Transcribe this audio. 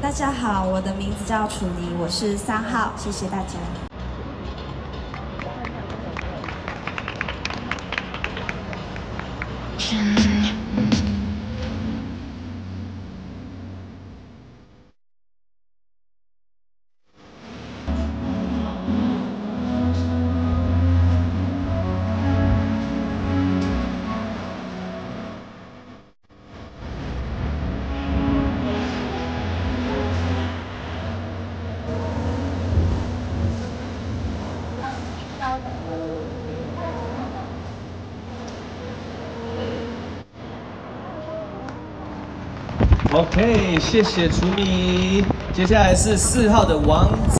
大家好，我的名字叫楚妮，我是3号，谢谢大家。 OK， 谢谢楚米。接下来是4号的王子。